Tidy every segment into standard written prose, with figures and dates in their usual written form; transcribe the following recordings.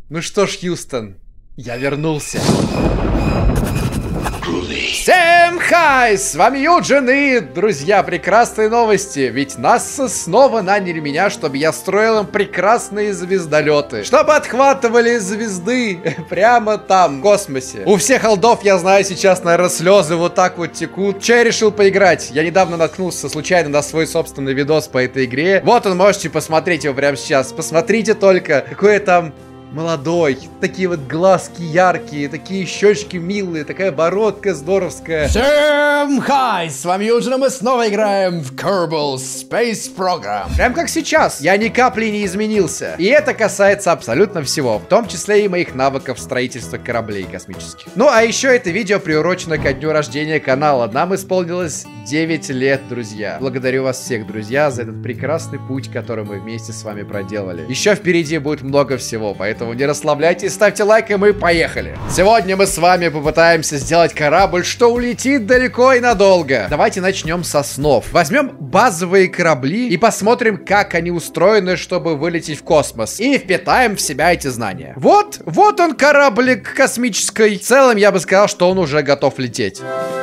Ну что ж, Хьюстон, я вернулся. Всем хай! С вами Юджин и, друзья, прекрасные новости. Ведь НАСА снова наняли меня, чтобы я строил им прекрасные звездолеты. Чтобы отхватывали звезды прямо там, в космосе. У всех олдов, я знаю, сейчас, наверное, слезы вот так вот текут. Че я решил поиграть? Я недавно наткнулся случайно на свой собственный видос по этой игре. Вот он, можете посмотреть его прямо сейчас. Посмотрите только, какое там... молодой, такие вот глазки яркие, такие щечки милые, такая бородка здоровская. Всем хай, с вами Юджин, мы снова играем в Kerbal Space Program. Прям как сейчас, я ни капли не изменился. И это касается абсолютно всего, в том числе и моих навыков строительства кораблей космических. Ну а еще это видео приурочено ко дню рождения канала. Нам исполнилось 9 лет, друзья. Благодарю вас всех, друзья, за этот прекрасный путь, который мы вместе с вами проделали. Еще впереди будет много всего, поэтому не расслабляйтесь, ставьте лайк, и мы поехали. Сегодня мы с вами попытаемся сделать корабль, что улетит далеко и надолго. Давайте начнем с основ. Возьмем базовые корабли и посмотрим, как они устроены, чтобы вылететь в космос. И впитаем в себя эти знания. Вот он, кораблик космический. В целом, я бы сказал, что он уже готов лететь.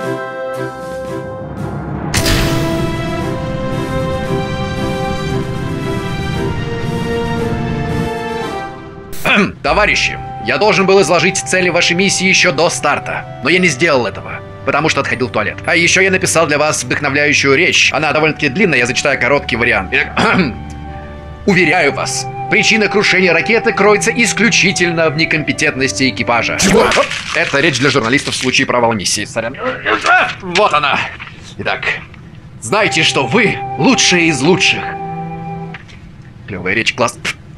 Товарищи, я должен был изложить цели вашей миссии еще до старта, но я не сделал этого, потому что отходил в туалет. А еще я написал для вас вдохновляющую речь. Она довольно-таки длинная, я зачитаю короткий вариант. Уверяю вас, причина крушения ракеты кроется исключительно в некомпетентности экипажа. Чего? Это речь для журналистов в случае провала миссии. Сорян. Вот она. Итак, знайте, что вы лучшие из лучших. Клевая речь, класс.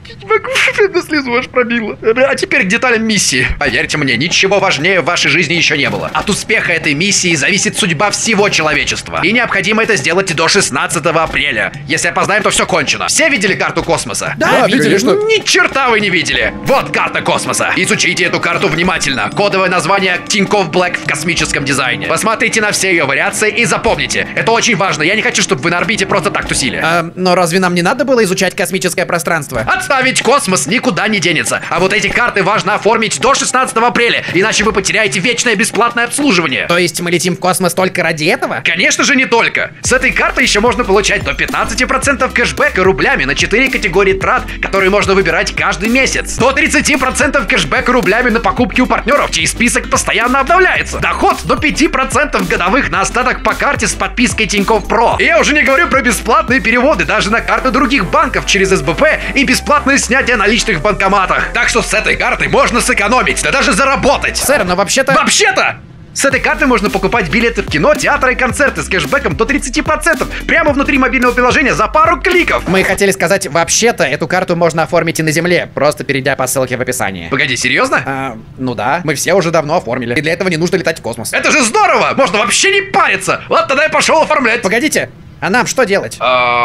Слезу аж пробило. А теперь к деталям миссии. Поверьте мне, ничего важнее в вашей жизни еще не было. От успеха этой миссии зависит судьба всего человечества. И необходимо это сделать до 16 апреля. Если опоздаем, то все кончено. Все видели карту космоса? Да, видели, что... Ни черта вы не видели. Вот карта космоса. Изучите эту карту внимательно. Кодовое название Tinkoff Black в космическом дизайне. Посмотрите на все ее вариации и запомните. Это очень важно. Я не хочу, чтобы вы на орбите просто так тусили. Но разве нам не надо было изучать космическое пространство? Отставить! Космос никуда не денется. А вот эти карты важно оформить до 16 апреля, иначе вы потеряете вечное бесплатное обслуживание. То есть мы летим в космос только ради этого? Конечно же не только. С этой карты еще можно получать до 15% кэшбэка рублями на 4 категории трат, которые можно выбирать каждый месяц. До 30% кэшбэка рублями на покупки у партнеров, чей список постоянно обновляется. Доход до 5% годовых на остаток по карте с подпиской Тинькофф Про. И я уже не говорю про бесплатные переводы даже на карты других банков через СБП и бесплатные снятие наличных в банкоматах. Так что с этой картой можно сэкономить, да даже заработать. Сэр, но вообще-то... Вообще-то! С этой картой можно покупать билеты в кино, театры и концерты с кэшбэком до 30% прямо внутри мобильного приложения за пару кликов. Мы хотели сказать, вообще-то эту карту можно оформить и на Земле, просто перейдя по ссылке в описании. Погоди, серьезно? Ну да, мы все уже давно оформили. И для этого не нужно летать в космос. Это же здорово! Можно вообще не париться! Ладно, тогда я пошел оформлять. Погодите, а нам что делать?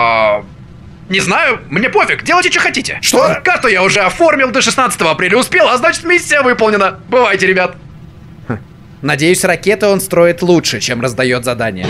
Не знаю, мне пофиг, делайте, что хотите. Что? Карту я уже оформил до 16 апреля, успел, а значит миссия выполнена. Бывайте, ребят. Надеюсь, ракеты он строит лучше, чем раздает задания.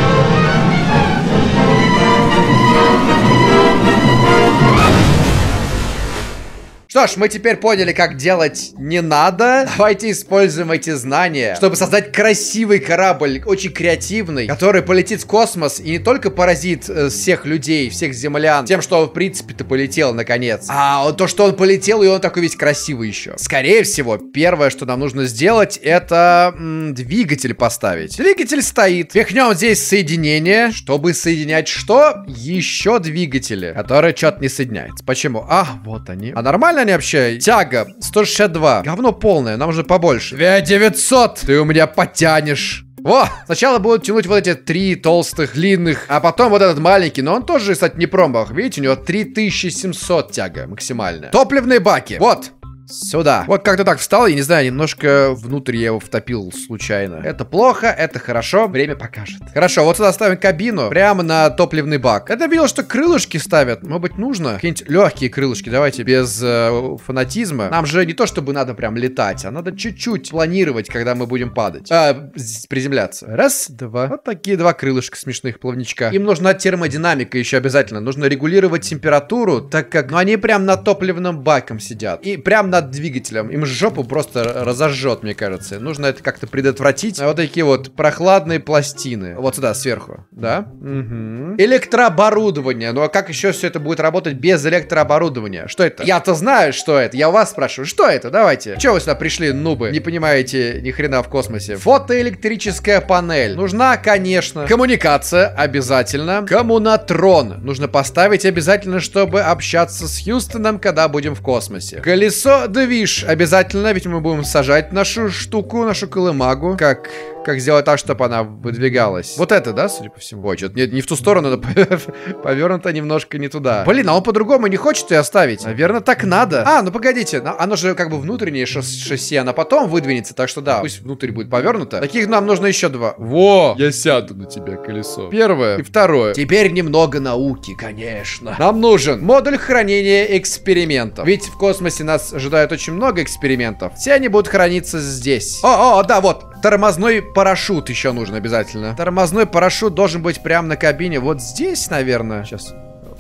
Что ж, мы теперь поняли, как делать не надо. Давайте используем эти знания, чтобы создать красивый корабль, очень креативный, который полетит в космос и не только поразит всех людей, всех землян, тем, что он, в принципе-то, полетел наконец, а то, что он полетел, и он такой весь красивый еще. Скорее всего, первое, что нам нужно сделать, это двигатель поставить. Двигатель стоит. Пихнем здесь соединение, чтобы соединять что? Еще двигатели, которые что-то не соединяются. Почему? Вот они. А нормально они вообще? Тяга 162. Говно полное, нам уже побольше. 900. Ты у меня потянешь. Во! Сначала будут тянуть вот эти 3 толстых, длинных, а потом вот этот маленький, но он тоже, кстати, не промах. Видите, у него 3700 тяга максимальная. Топливные баки. Вот. Сюда. Вот как-то так встал, я не знаю, немножко внутрь я его втопил случайно. Это плохо, это хорошо, время покажет. Хорошо, вот сюда ставим кабину, прямо на топливный бак. Я видел, что крылышки ставят, может быть, нужно? Какие-нибудь легкие крылышки, давайте, без фанатизма. Нам же не то, чтобы надо прям летать, а надо чуть-чуть планировать, когда мы будем падать. Приземляться. Раз, два. Вот такие 2 крылышка смешных, плавничка. Им нужна термодинамика еще обязательно. Нужно регулировать температуру, так как, ну, они прям над топливным баком сидят. И прям над над двигателем. Им жопу просто разожжет, мне кажется. Нужно это как-то предотвратить. Вот такие вот прохладные пластины. Вот сюда, сверху. Да? Угу. Электрооборудование. Ну а как еще все это будет работать без электрооборудования? Что это? Я-то знаю, что это. Я у вас спрашиваю, что это? Давайте. Чего вы сюда пришли, нубы? Не понимаете ни хрена в космосе. Фотоэлектрическая панель. Нужна, конечно. Коммуникация обязательно. Коммунатрон. Нужно поставить обязательно, чтобы общаться с Хьюстоном, когда будем в космосе. Колесо-движ. Обязательно, ведь мы будем сажать нашу штуку, нашу колымагу. Как сделать так, чтобы она выдвигалась? Вот это, да, судя по всему? Ой, что-то не в ту сторону, повернуто немножко не туда. Блин, а он по-другому не хочет ее оставить. Наверное, так надо. А, ну погодите, оно же как бы внутреннее шасси, она потом выдвинется, так что да, пусть внутрь будет повернуто. Таких нам нужно еще 2. Во! Я сяду на тебя, колесо. Первое и второе. Теперь немного науки, конечно. Нам нужен модуль хранения экспериментов. Ведь в космосе нас ожидает очень много экспериментов. Все они будут храниться здесь. О, да, вот. Тормозной парашют еще нужен обязательно. Тормозной парашют должен быть прямо на кабине. Вот здесь, наверное. Сейчас.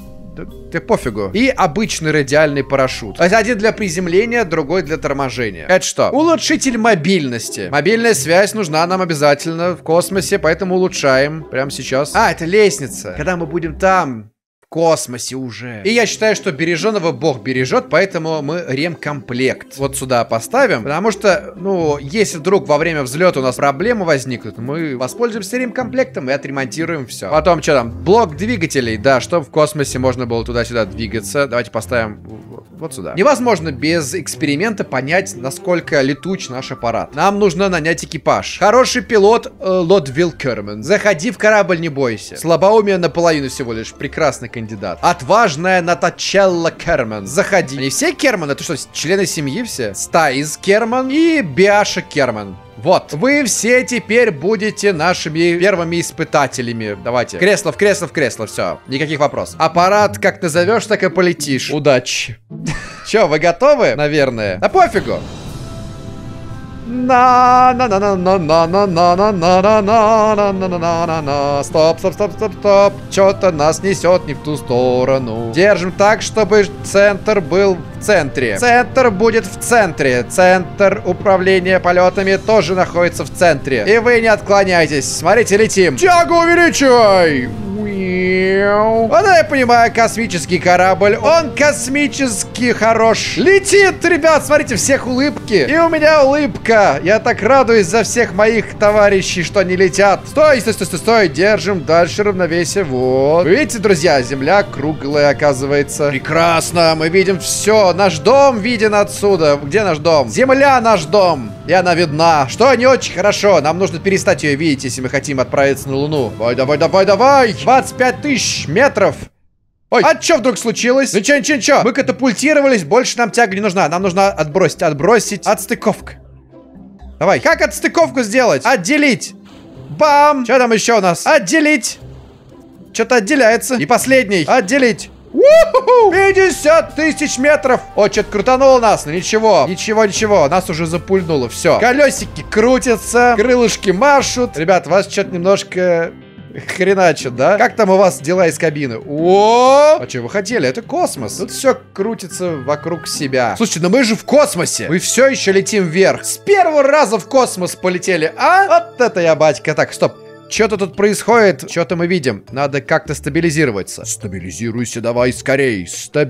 Да пофигу. И обычный радиальный парашют. Один для приземления, другой для торможения. Это что? Улучшитель мобильности. Мобильная связь нужна нам обязательно в космосе, поэтому улучшаем прямо сейчас. А, это лестница. Когда мы будем там... космосе уже. И я считаю, что береженого Бог бережет, поэтому мы ремкомплект вот сюда поставим. Потому что, ну, если вдруг во время взлета у нас проблемы возникнут, мы воспользуемся ремкомплектом и отремонтируем все. Потом, что там? Блок двигателей, да, чтобы в космосе можно было туда-сюда двигаться. Давайте поставим вот сюда. Невозможно без эксперимента понять, насколько летуч наш аппарат. Нам нужно нанять экипаж. Хороший пилот Лодвилл Керман. Заходи в корабль, не бойся. Слабоумие наполовину всего лишь. Прекрасный кандидат. Отважная Натачелла Керман. Заходи. Они все Керман? Это что, члены семьи все? Стаиз Керман и Биаша Керман. Вот. Вы все теперь будете нашими первыми испытателями. Давайте. Кресло в кресло в кресло. Все. Никаких вопросов. Аппарат как назовешь, так и полетишь. Удачи. Че, вы готовы? Наверное. Да пофигу. Стоп. Что-то нас несет не в ту сторону. Держим так, чтобы центр был в центре. Центр будет в центре. Центр управления полетами тоже находится в центре. И вы не отклоняйтесь. Смотрите, летим. Тягу увеличивай. Да, я понимаю, космический корабль. Он космически хорош. Летит, ребят, смотрите, всех улыбки. И у меня улыбка. Я так радуюсь за всех моих товарищей, что они летят. Стой. Держим дальше равновесие. Вот. Вы видите, друзья, Земля круглая, оказывается. Прекрасно, мы видим все. Наш дом виден отсюда. Где наш дом? Земля наш дом. И она видна. Что не очень хорошо. Нам нужно перестать ее видеть, если мы хотим отправиться на Луну. Давай. 25 тысяч метров. Ой, а что вдруг случилось? Ну чё? Мы катапультировались, больше нам тяга не нужна. Нам нужно отбросить. Отстыковка. Давай, как отстыковку сделать? Отделить. Бам! Что там еще у нас? Отделить. Что-то отделяется. И последний. Отделить. 50 тысяч метров. О, что-то крутануло нас, но ничего. Ничего, нас уже запульнуло, все. Колесики крутятся, крылышки машут. Ребят, вас что-то немножко хреначит, да? Как там у вас дела из кабины? О! А что вы хотели? Это космос. Тут все крутится вокруг себя. Слушайте, но мы же в космосе. Мы все еще летим вверх. С первого раза в космос полетели, а? Вот это я, батька. Так, стоп. Что-то тут происходит, что-то мы видим. Надо как-то стабилизироваться. Стабилизируйся, давай скорей.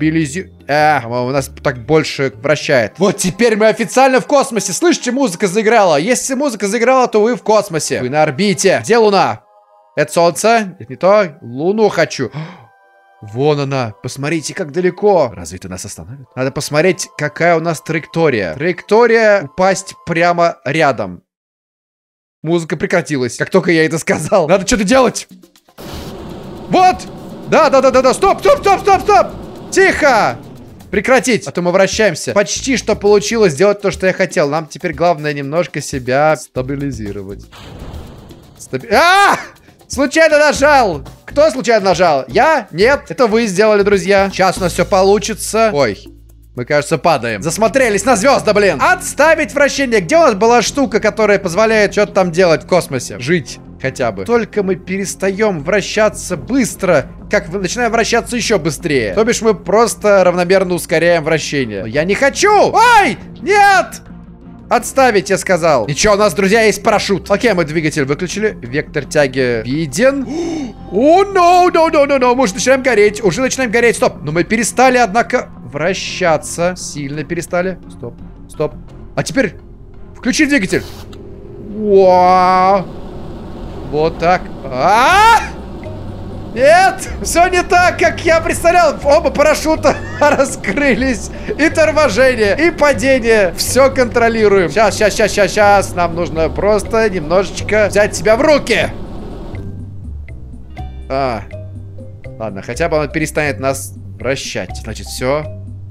У нас так больше вращает. Вот теперь мы официально в космосе. Слышите, музыка заиграла. Если музыка заиграла, то вы в космосе. Вы на орбите. Где Луна? Это Солнце? Это не то. Луну хочу. Вон она. Посмотрите, как далеко. Разве это нас остановит? Надо посмотреть, какая у нас траектория. Траектория упасть прямо рядом. Музыка прекратилась, как только я это сказал. Надо что-то делать. Вот! Да. Стоп! Тихо! Прекратить, а то мы вращаемся. Почти что получилось сделать то, что я хотел. Нам теперь главное немножко себя стабилизировать. Случайно нажал! Кто случайно нажал? Я? Нет. Это вы сделали, друзья. Сейчас у нас все получится. Ой. Мы, кажется, падаем. Засмотрелись на звезды, блин. Отставить вращение. Где у нас была штука, которая позволяет что-то там делать в космосе? Жить. Хотя бы. Только мы перестаем вращаться быстро, как начинаем вращаться еще быстрее. То бишь мы просто равномерно ускоряем вращение. Но я не хочу! Ой! Нет! Отставить, я сказал. Ничего, у нас, друзья, есть парашют. Окей, мы двигатель выключили. Вектор тяги виден. О, no. Мы уже начинаем гореть. Уже начинаем гореть. Стоп. Но мы перестали, однако, вращаться. Сильно перестали. Стоп. А теперь включи двигатель. Вау. Вот так. Нет, все не так, как я представлял. Оба парашюта раскрылись. И торможение, и падение. Все контролируем. Сейчас. Нам нужно просто немножечко взять себя в руки. Ладно, хотя бы он перестанет нас вращать. Значит, все.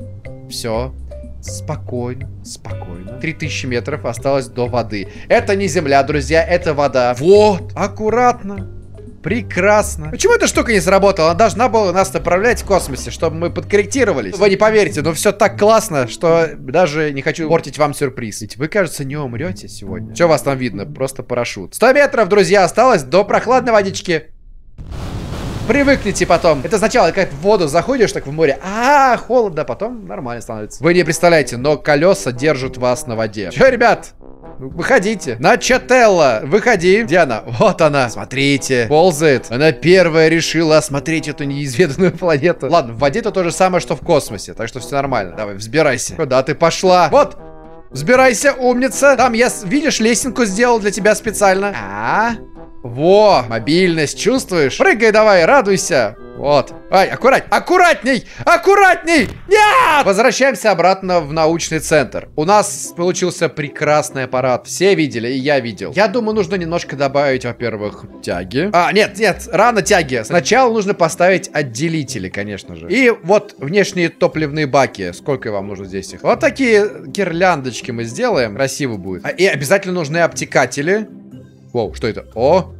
Спокойно. 3000 метров осталось до воды. Это не земля, друзья, это вода. Вот, аккуратно. Прекрасно. Почему эта штука не сработала? Она должна была нас направлять в космосе, чтобы мы подкорректировались. Вы не поверите, но все так классно, что даже не хочу портить вам сюрприз. Ведь вы, кажется, не умрете сегодня. Что у вас там видно? Просто парашют. 100 метров, друзья, осталось до прохладной водички. Привыкните потом. Это сначала как в воду заходишь, так в море. Холодно, потом нормально становится. Вы не представляете, но колеса держат вас на воде. Че, ребят? Выходите. Начателла, выходи. Где она? Вот она. Смотрите. Ползает. Она первая решила осмотреть эту неизведанную планету. Ладно, в воде это то же самое, что в космосе. Так что все нормально. Давай, взбирайся. Куда ты пошла? Вот. Взбирайся, умница. Там я, видишь, лесенку сделал для тебя специально. Во, мобильность, чувствуешь? Прыгай давай, радуйся. Вот. Ай, аккуратней! Нет! Возвращаемся обратно в научный центр. У нас получился прекрасный аппарат. Все видели, и я видел. Я думаю, нужно немножко добавить, во-первых, тяги. Нет, рано тяги. Сначала нужно поставить отделители, конечно же. И вот внешние топливные баки. Сколько вам нужно здесь их? Вот такие гирляндочки мы сделаем. Красиво будет. И обязательно нужны обтекатели. Воу, что это?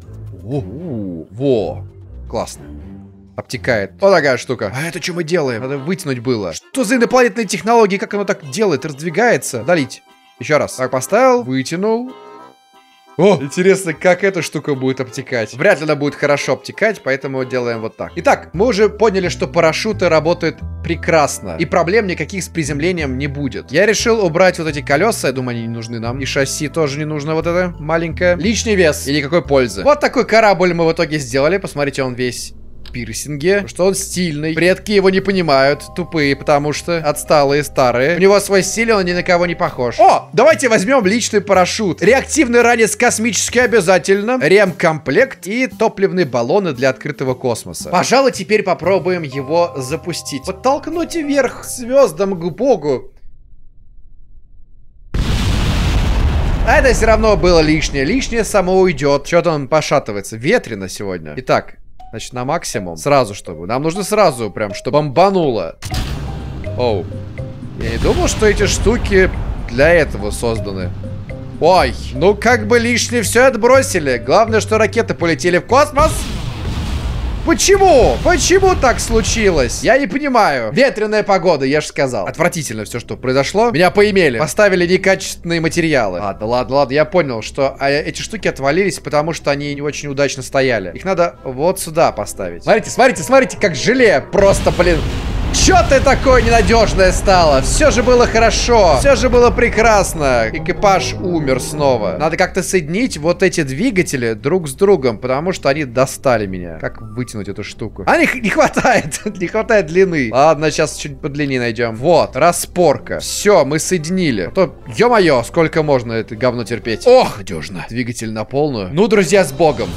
Во, классно. Обтекает. Вот такая штука. А это что мы делаем? Надо вытянуть было. Что за инопланетные технологии? Как оно так делает? Раздвигается. Долить. Еще раз. Так, поставил. Вытянул. Интересно, как эта штука будет обтекать. Вряд ли она будет хорошо обтекать, поэтому делаем вот так. Итак, мы уже поняли, что парашюты работают прекрасно. И проблем никаких с приземлением не будет. Я решил убрать вот эти колеса. Я думаю, они не нужны нам. И шасси тоже не нужно вот это маленькое. Лишний вес и никакой пользы. Вот такой корабль мы в итоге сделали. Посмотрите, он весь пирсинге, что он стильный. Предки его не понимают, тупые, потому что отсталые, старые. У него свой стиль, он ни на кого не похож. Давайте возьмем личный парашют. Реактивный ранец космический обязательно. Ремкомплект и топливные баллоны для открытого космоса. Пожалуй, теперь попробуем его запустить. Подтолкнуть вверх к звездам, к Богу. А это все равно было лишнее. Лишнее само уйдет. Что-то он пошатывается. Ветрено сегодня. Итак, значит, на максимум. Сразу, чтобы. Нам нужно сразу, прям, чтобы бомбануло. Я не думал, что эти штуки для этого созданы. Ой, ну как бы лишнее все отбросили. Главное, что ракеты полетели в космос. Почему? Почему так случилось? Я не понимаю. Ветреная погода, я же сказал. Отвратительно все, что произошло. Меня поимели. Поставили некачественные материалы. Ладно, я понял, что эти штуки отвалились, потому что они не очень удачно стояли. Их надо вот сюда поставить. Смотрите, как желе. Просто, блин. Чё ты такое ненадежное стало? Все же было хорошо. Все же было прекрасно. Экипаж умер снова. Надо как-то соединить вот эти двигатели друг с другом, потому что они достали меня. Как вытянуть эту штуку? Не хватает. Не хватает длины. Ладно, сейчас чуть подлиннее найдем. Вот, распорка. Все, мы соединили. А то, ё-моё, сколько можно это говно терпеть. Надежно. Двигатель на полную. Ну, друзья, с Богом.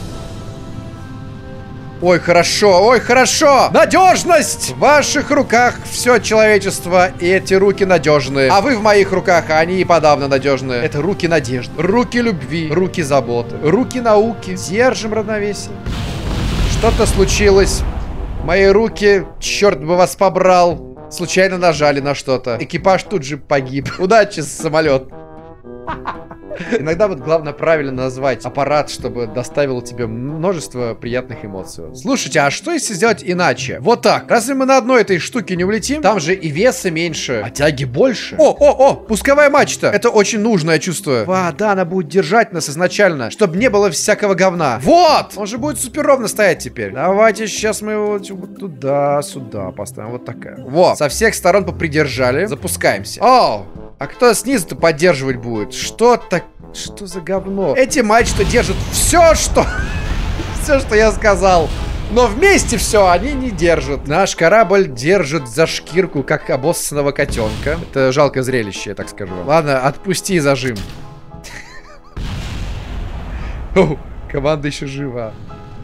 Ой, хорошо! Надежность! В ваших руках все человечество, и эти руки надежные. А вы в моих руках, а они и подавно надежные. Это руки надежды, руки любви, руки заботы, руки науки. Держим равновесие. Что-то случилось. Мои руки, черт бы вас побрал, случайно нажали на что-то. Экипаж тут же погиб. Удачи, самолет. Иногда вот главное правильно назвать аппарат, чтобы доставил тебе множество приятных эмоций. Слушайте, а что если сделать иначе? Вот так. Разве мы на одной этой штуке не улетим? Там же и веса меньше, а тяги больше. О, пусковая мачта. Это очень нужно, я чувствую. Да, она будет держать нас изначально, чтобы не было всякого говна. Вот! Он же будет супер ровно стоять теперь. Давайте сейчас мы его туда, сюда поставим. Вот такая. Вот. Со всех сторон попридержали. Запускаемся. О! А кто снизу-то поддерживать будет? Что за говно? Эти мачты держат все, что я сказал. Но вместе все они не держат. Наш корабль держит за шкирку, как обоссанного котенка. Это жалкое зрелище, я так скажу. Ладно, отпусти зажим. Команда еще жива.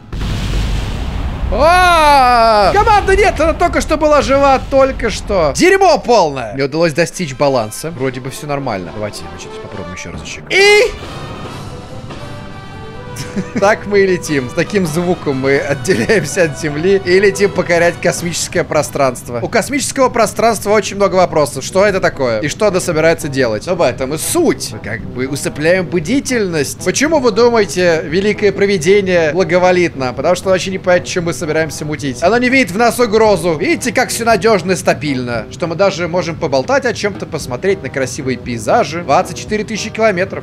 Команда нет, она только что была жива, только что. Дерьмо полное. Мне удалось достичь баланса. Вроде бы все нормально. Давайте, значит, попробуем еще разочек. Так мы и летим. С таким звуком мы отделяемся от Земли и летим покорять космическое пространство. У космического пространства очень много вопросов. Что это такое? И что оно собирается делать? Но в этом и суть. Мы как бы усыпляем бдительность. Почему вы думаете, великое провидение благоволит нам? Потому что оно вообще не понимает, чем мы собираемся мутить. Оно не видит в нас угрозу. Видите, как все надежно и стабильно. Что мы даже можем поболтать о чем-то, посмотреть на красивые пейзажи. 24 тысячи километров.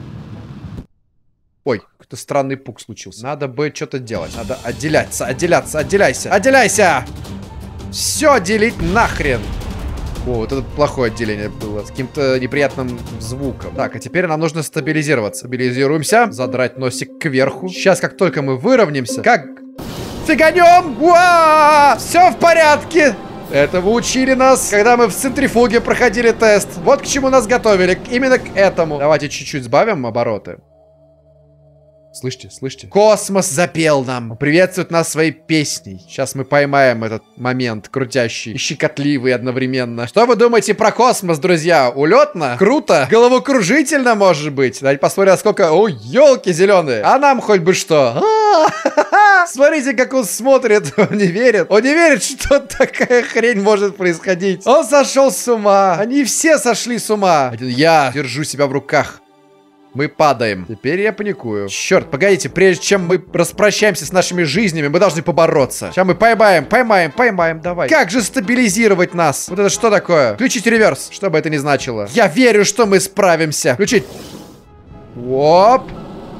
Ой, какой-то странный пук случился. Надо бы что-то делать. Надо отделяться, отделяйся. Отделяйся! Все делить нахрен. Вот это плохое отделение было. С каким-то неприятным звуком. Так, а теперь нам нужно стабилизироваться. Стабилизируемся. Задрать носик кверху. Сейчас, как только мы выровняемся, как фиганем! Все в порядке! Этого учили нас, когда мы в центрифуге проходили тест. Вот к чему нас готовили. Именно к этому. Давайте чуть-чуть сбавим обороты. Слышите? Космос запел нам. Приветствует нас своей песней. Сейчас мы поймаем этот момент крутящий и щекотливый одновременно. Что вы думаете про космос, друзья? Улетно? Круто? Головокружительно, может быть? Давайте посмотрим, насколько... О, елки зеленые. А нам хоть бы что? Смотрите, как он смотрит. Он не верит. Он не верит, что такая хрень может происходить. Он сошел с ума. Они все сошли с ума. Я держу себя в руках. Мы падаем. Теперь я паникую. Черт, погодите, прежде чем мы распрощаемся с нашими жизнями, мы должны побороться. Сейчас мы поймаем, давай. Как же стабилизировать нас? Вот это что такое? Включить реверс, что бы это ни значило. Я верю, что мы справимся. Включить. Оп.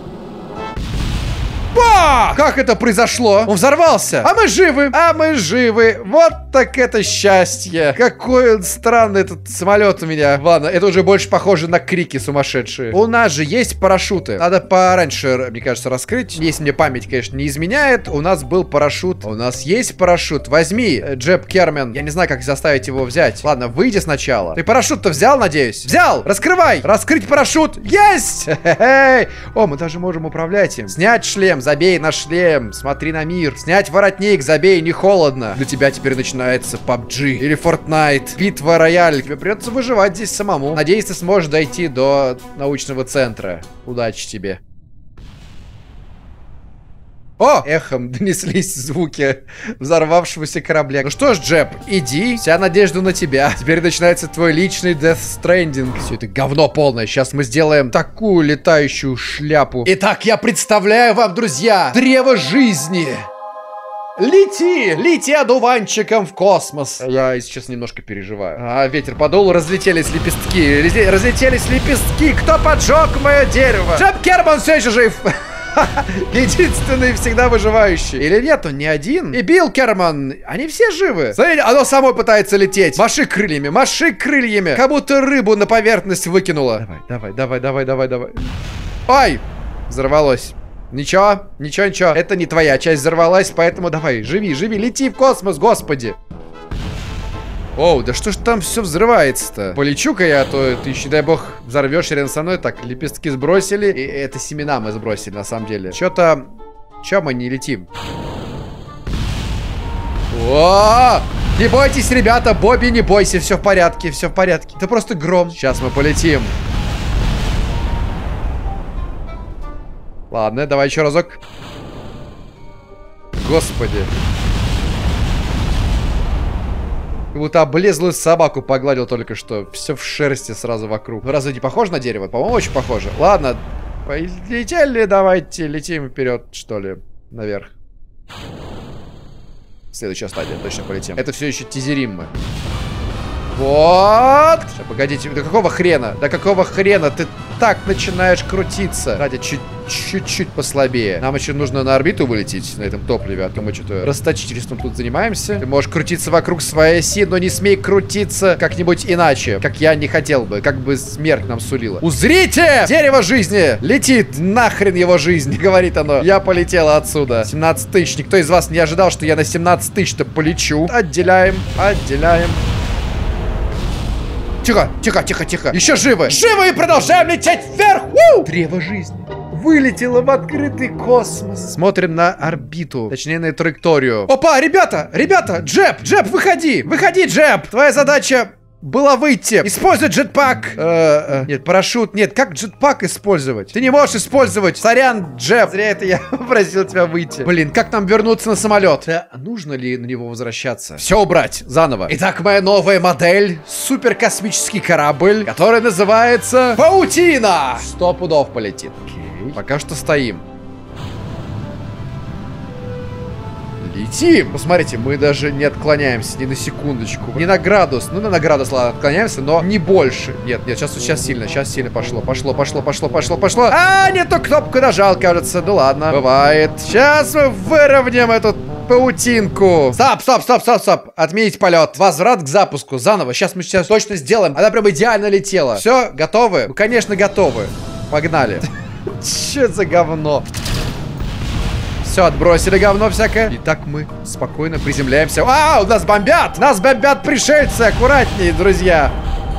Как это произошло? Он взорвался. А мы живы. Вот так это счастье. Какой он странный этот самолет у меня. Ладно, это уже больше похоже на крики сумасшедшие. У нас же есть парашюты. Надо пораньше, мне кажется, раскрыть. Если мне память, конечно, не изменяет. У нас был парашют. У нас есть парашют. Возьми, Джеб Кермен. Я не знаю, как заставить его взять. Ладно, выйди сначала. Ты парашют-то взял, надеюсь? Взял! Раскрывай! Раскрыть парашют! Есть! О, мы даже можем управлять им. Снять шлем. Забей на шлем, смотри на мир. Снять воротник, забей, не холодно. Для тебя теперь начинается PUBG или Fortnite, битва рояль. Тебе придется выживать здесь самому. Надеюсь, ты сможешь дойти до научного центра. Удачи тебе. О! Эхом донеслись звуки взорвавшегося корабля. Ну что ж, Джеб, иди. Вся надежда на тебя. Теперь начинается твой личный Death Stranding. Все это говно полное. Сейчас мы сделаем такую летающую шляпу. Итак, я представляю вам, друзья, древо жизни. Лети одуванчиком в космос. Я сейчас немножко переживаю. Ветер подул, разлетелись лепестки. Разлетелись лепестки. Кто поджег мое дерево? Джеб Кермен все еще жив. Единственный всегда выживающий. Или нет, он не один. И Билл Керман, они все живы. Смотрите, оно само пытается лететь. Маши крыльями. Как будто рыбу на поверхность выкинуло. Давай. Ой, взорвалось. Ничего. Это не твоя часть взорвалась, поэтому давай, живи, лети в космос, господи. Оу, да что ж там все взрывается-то? Полечу-ка я, а то ты еще, дай бог, взорвешь рядом со мной. Так, лепестки сбросили. И это семена мы сбросили, на самом деле. Че мы не летим? О! Не бойтесь, ребята, Бобби, не бойся, все в порядке. Это просто гром. Сейчас мы полетим. Ладно, давай еще разок. Господи. Как будто облезлую собаку погладил только что. Все в шерсти сразу вокруг. Ну разве не похоже на дерево? По-моему, очень похоже. Ладно, полетели, давайте летим вперед, что ли, наверх. Следующая стадия, точно полетим. Это все еще тизерим мы. Вот. Сейчас, погодите, до какого хрена? До какого хрена ты так начинаешь крутиться? Ради чуть-чуть послабее. Нам еще нужно на орбиту вылететь на этом топливе, а то мы что-то расточительством тут занимаемся. Ты можешь крутиться вокруг своей оси, но не смей крутиться как-нибудь иначе, как я не хотел бы, как бы смерть нам сулила. Узрите! Дерево жизни! Летит! Нахрен его жизнь, говорит оно. Я полетела отсюда. 17 тысяч. Никто из вас не ожидал, что я на 17 тысяч-то полечу. Отделяем, отделяем. Тихо, тихо, тихо, тихо. Еще живы. Живы и продолжаем лететь вверх. Древо жизни вылетело в открытый космос. Смотрим на орбиту. Точнее, на траекторию. Опа, ребята, ребята, Джеб, выходи. Выходи, Джеб. Твоя задача была выйти. Используй джетпак. Нет, парашют. Нет, как джетпак использовать? Ты не можешь использовать. Сорян, Джеб. Зря это я попросил тебя выйти. Блин, как нам вернуться на самолет? Да, нужно ли на него возвращаться? Все убрать. Заново. Итак, моя новая модель. Суперкосмический корабль, который называется Паутина. 100 пудов полетит. Окей. Пока что стоим. Летим. Посмотрите, мы даже не отклоняемся ни на секундочку. Не на градус. Ну, на градус, ладно, отклоняемся, но не больше. Нет, сейчас сильно пошло. Пошло. А, не ту кнопку нажал, кажется. Ну ладно, бывает. Сейчас мы выровняем эту паутинку. Стоп. Отменить полет. Возврат к запуску. Заново. Сейчас мы точно сделаем. Она прям идеально летела. Все, готовы? Ну, конечно, готовы. Погнали. Че за говно? Все, отбросили говно всякое. И так мы спокойно приземляемся. Вау, нас бомбят! Нас бомбят пришельцы! Аккуратнее, друзья!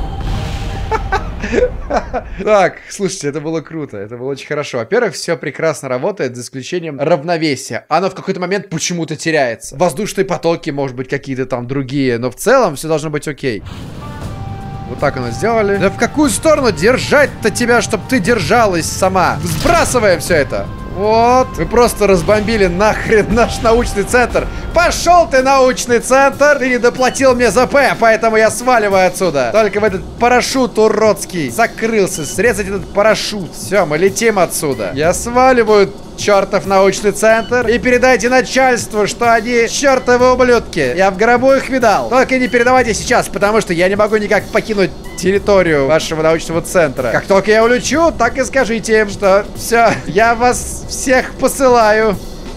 Так, слушайте, это было круто. Это было очень хорошо. Во-первых, все прекрасно работает, за исключением равновесия. Оно в какой-то момент почему-то теряется. Воздушные потоки, может быть, какие-то там другие. Но в целом все должно быть окей. Вот так оно сделали. Да в какую сторону держать-то тебя, чтобы ты держалась сама? Сбрасываем все это. Вот. Вы просто разбомбили нахрен наш научный центр. Пошел ты, научный центр. Ты не доплатил мне за П, поэтому я сваливаю отсюда. Только в этот парашют уродский закрылся. Срезать этот парашют. Все, мы летим отсюда. Я сваливаю чертов научный центр. И передайте начальству, что они чертовы ублюдки. Я в гробу их видал. Только не передавайте сейчас, потому что я не могу никак покинуть территорию вашего научного центра. Как только я улечу, так и скажите им, что все, я вас всех посылаю.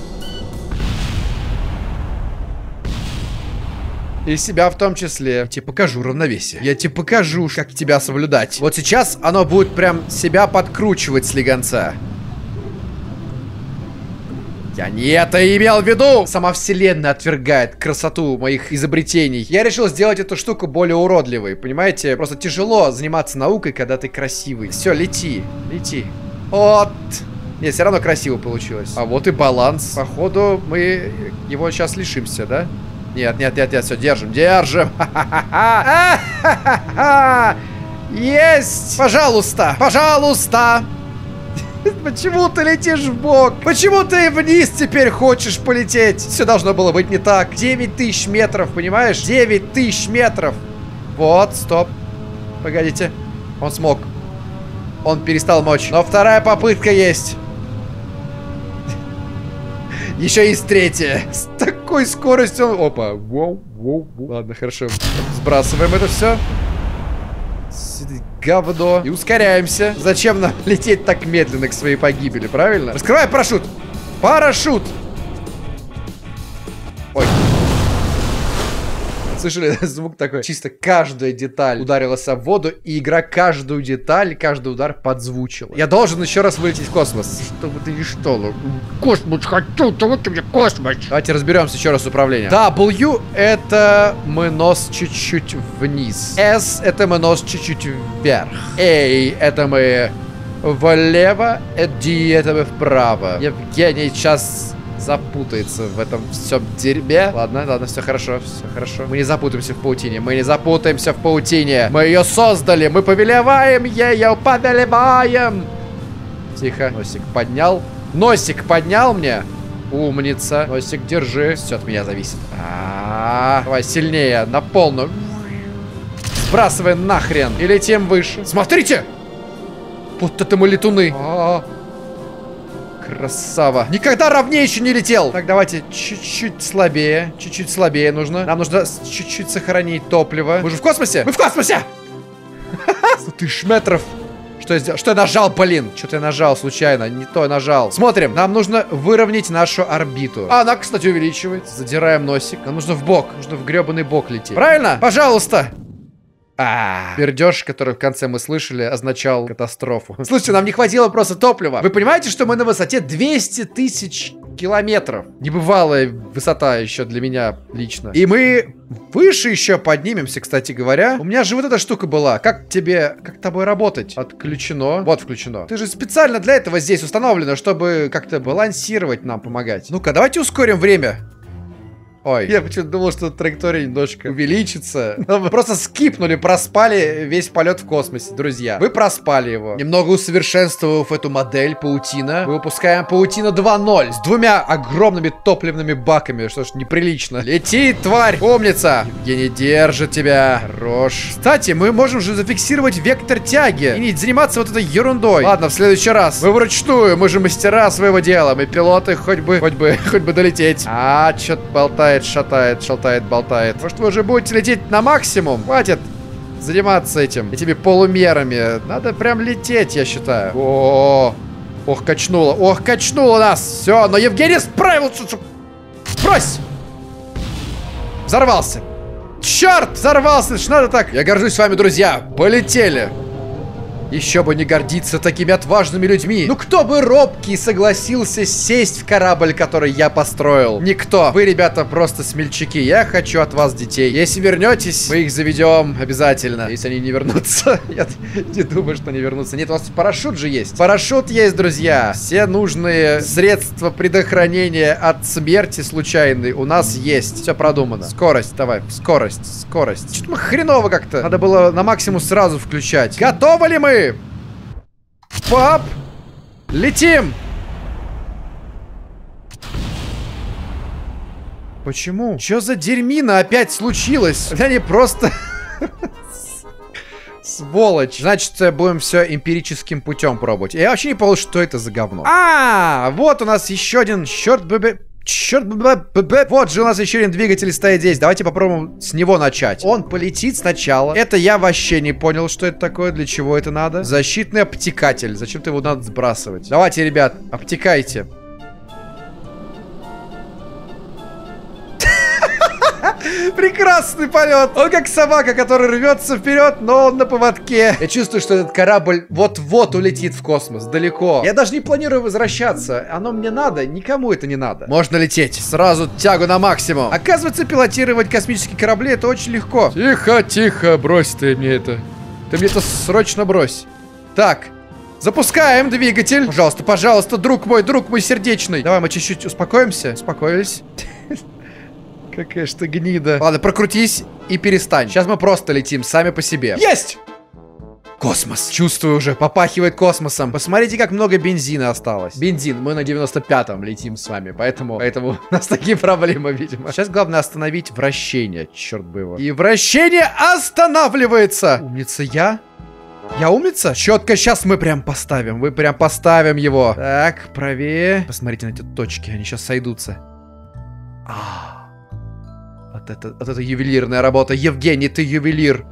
И себя в том числе. Я тебе покажу равновесие. Я тебе покажу, как тебя соблюдать. Вот сейчас оно будет прям себя подкручивать с легонца. Я не это имел в виду! Сама вселенная отвергает красоту моих изобретений. Я решил сделать эту штуку более уродливой. Понимаете? Просто тяжело заниматься наукой, когда ты красивый. Все, лети. Вот. Нет, все равно красиво получилось. А вот и баланс. Походу, мы его сейчас лишимся, да? Нет, все, держим. Есть! Пожалуйста! Почему ты летишь в бок? Почему ты вниз теперь хочешь полететь? Все должно было быть не так. 9000 метров, понимаешь? 9000 метров. Вот, стоп. Погодите. Он смог. Он перестал мочь. Но вторая попытка есть. Еще есть третья. С такой скоростью. Опа. Ладно, хорошо. Сбрасываем это все. Говно. И ускоряемся. Зачем нам лететь так медленно к своей погибели, правильно? Раскрывай парашют. Парашют. Ой. Слышали звук такой? Чисто каждая деталь ударилась об воду, и игра каждую деталь, каждый удар подзвучила. Я должен еще раз вылететь в космос. Чтобы ты не что? Космос хочу, то вот тебе космос. Давайте разберемся еще раз с управлением. W это мы нос чуть-чуть вниз. S это мы нос чуть-чуть вверх. A это мы влево. D это мы вправо. Евгений сейчас запутается в этом всем дерьме. Ладно, все хорошо. Мы не запутаемся в паутине. Мы ее создали. Мы повелеваем ее, повелеваем. Тихо. Носик поднял мне. Умница. Носик, держи. Все от меня зависит. Давай сильнее, на полную. Сбрасывай нахрен. И летим выше. Смотрите! Вот это мы летуны. Красава. Никогда ровнее еще не летел. Так, давайте чуть-чуть слабее. Чуть-чуть слабее нужно. Нам нужно чуть-чуть сохранить топливо. Мы же в космосе? Мы в космосе! 100 тысяч метров. Что я сделал? Что я нажал, блин? Что-то я нажал случайно. Не то я нажал. Смотрим. Нам нужно выровнять нашу орбиту. Она, кстати, увеличивается. Задираем носик. Нам нужно в бок. Нужно в гребаный бок лететь. Правильно? Пожалуйста. Пердеж, который в конце мы слышали, означал катастрофу. Слушайте, нам не хватило просто топлива. Вы понимаете, что мы на высоте 200 тысяч километров? Небывалая высота еще для меня лично. И мы выше еще поднимемся, кстати говоря. У меня же вот эта штука была. Как тобой работать? Отключено. Вот включено. Ты же специально для этого здесь установлено, чтобы как-то балансировать нам, помогать. Ну-ка, давайте ускорим время. Ой, я почему-то думал, что траектория немножко увеличится. Мы просто скипнули, проспали весь полет в космосе, друзья. Вы проспали его. Немного усовершенствовав эту модель паутина, мы выпускаем паутина 2.0 с 2 огромными топливными баками, что ж, неприлично. Лети, тварь! Умница! Евгений держит тебя. Хорош. Кстати, мы можем же зафиксировать вектор тяги и не заниматься вот этой ерундой. Ладно, в следующий раз. Мы вручную, мы же мастера своего дела. Мы пилоты, хоть бы долететь. Что-то болтает. Шатает, болтает. Может, вы уже будете лететь на максимум? Хватит заниматься этими полумерами. Надо прям лететь, я считаю. Ох, качнуло нас. Все, но Евгений справился. Брось! Взорвался. Черт, взорвался. Что надо так? Я горжусь с вами, друзья. Полетели. Еще бы не гордиться такими отважными людьми. Ну кто бы робкий согласился сесть в корабль, который я построил? Никто. Вы, ребята, просто смельчаки. Я хочу от вас детей. Если вернетесь, мы их заведем обязательно. Если они не вернутся. Я не думаю, что они вернутся. Нет, у вас парашют же есть. Парашют есть, друзья. Все нужные средства предохранения от смерти случайной у нас есть. Все продумано. Скорость, давай. Скорость. Что-то мы хреново как-то. Надо было на максимум сразу включать. Готовы ли мы? Пап! Летим! Почему? Что за дерьмина опять случилось? Они просто... Сволочь. Значит, будем все эмпирическим путем пробовать. Я вообще не понял, что это за говно. Вот у нас еще один... Вот же у нас еще один двигатель стоит здесь. Давайте попробуем с него начать. Он полетит сначала. Это я вообще не понял, что это такое, для чего это надо. Защитный обтекатель. Зачем-то его надо сбрасывать. Давайте, ребят, обтекайте. Прекрасный полет. Он как собака, которая рвется вперед, но он на поводке. Я чувствую, что этот корабль вот-вот улетит в космос, далеко. Я даже не планирую возвращаться. Оно мне надо, никому это не надо. Можно лететь. Сразу тягу на максимум. Оказывается, пилотировать космические корабли это очень легко. Тихо, брось ты мне это. Ты мне это срочно брось. Так. Запускаем двигатель. Пожалуйста, друг мой сердечный. Давай мы чуть-чуть успокоимся. Успокоились. Какая ж ты гнида. Ладно, прокрутись и перестань. Сейчас мы просто летим сами по себе. Есть! Космос. Чувствую уже, попахивает космосом. Посмотрите, как много бензина осталось. Бензин, мы на 95-м летим с вами, поэтому у нас такие проблемы, видимо. Сейчас главное остановить вращение, черт бы его. И вращение останавливается. Умница я? Я умница? Четко, сейчас мы прям поставим. Мы прям поставим его. Так, правее. Посмотрите на эти точки, они сейчас сойдутся. Вот это ювелирная работа. Евгений, ты ювелир.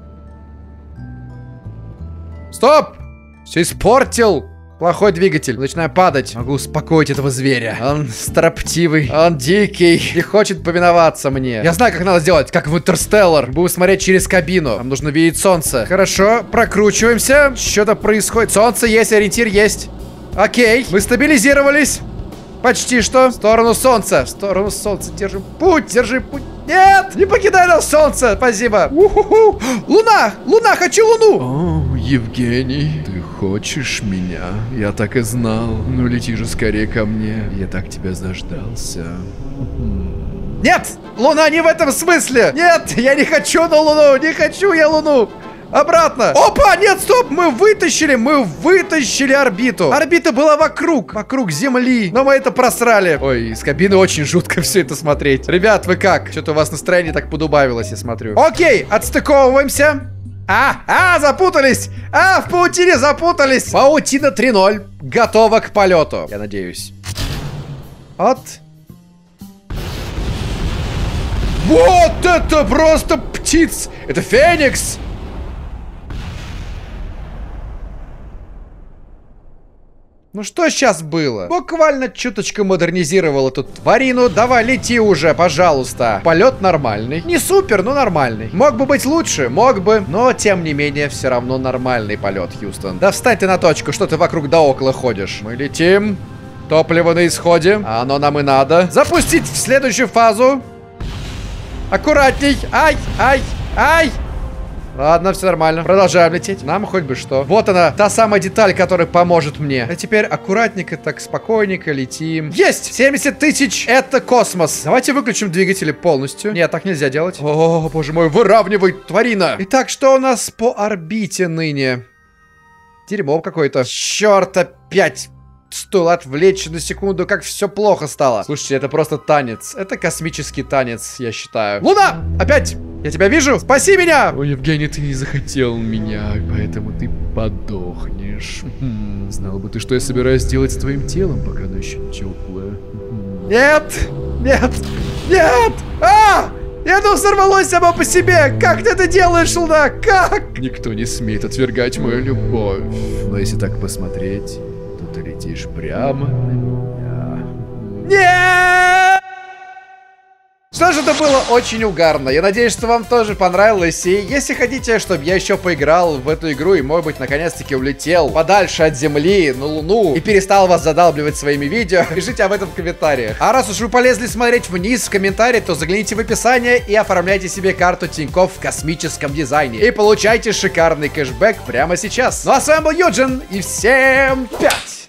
Стоп! Все испортил. Плохой двигатель. Начинаю падать. Могу успокоить этого зверя. Он строптивый. Он дикий. И хочет повиноваться мне. Я знаю, как надо сделать. Как в Интерстеллар. Буду смотреть через кабину. Нам нужно видеть солнце. Хорошо. Прокручиваемся. Что-то происходит. Солнце есть, ориентир есть. Окей. Мы стабилизировались. Почти что. В сторону солнца. В сторону солнца. Держим путь. Держи путь. Нет! Не покидай нас, солнце! Спасибо. У-ху-ху. Луна! Луна! Хочу луну! О, Евгений, ты хочешь меня? Я так и знал. Ну лети же скорее ко мне. Я так тебя заждался. Нет! Луна не в этом смысле! Нет! Я не хочу на луну! Не хочу я луну! Обратно. Опа, нет, стоп, мы вытащили орбиту. Орбита была вокруг Земли, но мы это просрали. Ой, из кабины очень жутко все это смотреть. Ребят, вы как? Что-то у вас настроение так подубавилось, я смотрю. Окей, отстыковываемся. Запутались. В паутине запутались. Паутина 3.0 готова к полету, я надеюсь. Вот это просто птиц. Это Феникс. Ну что сейчас было? Буквально чуточку модернизировал эту тварину. Давай, лети уже, пожалуйста. Полет нормальный. Не супер, но нормальный. Мог бы быть лучше, мог бы. Но, тем не менее, все равно нормальный полет, Хьюстон. Да встань ты на точку, что ты вокруг да около ходишь. Мы летим. Топливо на исходе. А оно нам и надо. Запустить в следующую фазу. Аккуратней. Ай. Ладно, все нормально. Продолжаем лететь. Нам хоть бы что. Вот она, та самая деталь, которая поможет мне. А теперь аккуратненько, так спокойненько летим. Есть! 70 тысяч. Это космос. Давайте выключим двигатели полностью. Нет, так нельзя делать. О, боже мой, выравнивай, тварина. Итак, что у нас по орбите ныне? Дерьмо какое-то. Черт, опять. Стоило отвлечь на секунду, как все плохо стало. Слушайте, это просто танец. Это космический танец, я считаю. Луна! Опять! Я тебя вижу! Спаси меня! Ой, Евгений, ты не захотел меня, поэтому ты подохнешь. Знал бы ты, что я собираюсь делать с твоим телом, пока оно еще теплое. Нет! И оно взорвалось само по себе! Как ты это делаешь, Луна? Как? Никто не смеет отвергать мою любовь. Но если так посмотреть, то ты летишь прямо на меня. Нет! Что же, это было очень угарно. Я надеюсь, что вам тоже понравилось. И если хотите, чтобы я еще поиграл в эту игру и, может быть, наконец-таки улетел подальше от Земли на Луну и перестал вас задалбливать своими видео, пишите об этом в комментариях. А раз уж вы полезли смотреть вниз в комментарии, то загляните в описание и оформляйте себе карту Тинькофф в космическом дизайне. И получайте шикарный кэшбэк прямо сейчас. Ну а с вами был Юджин, и всем 5!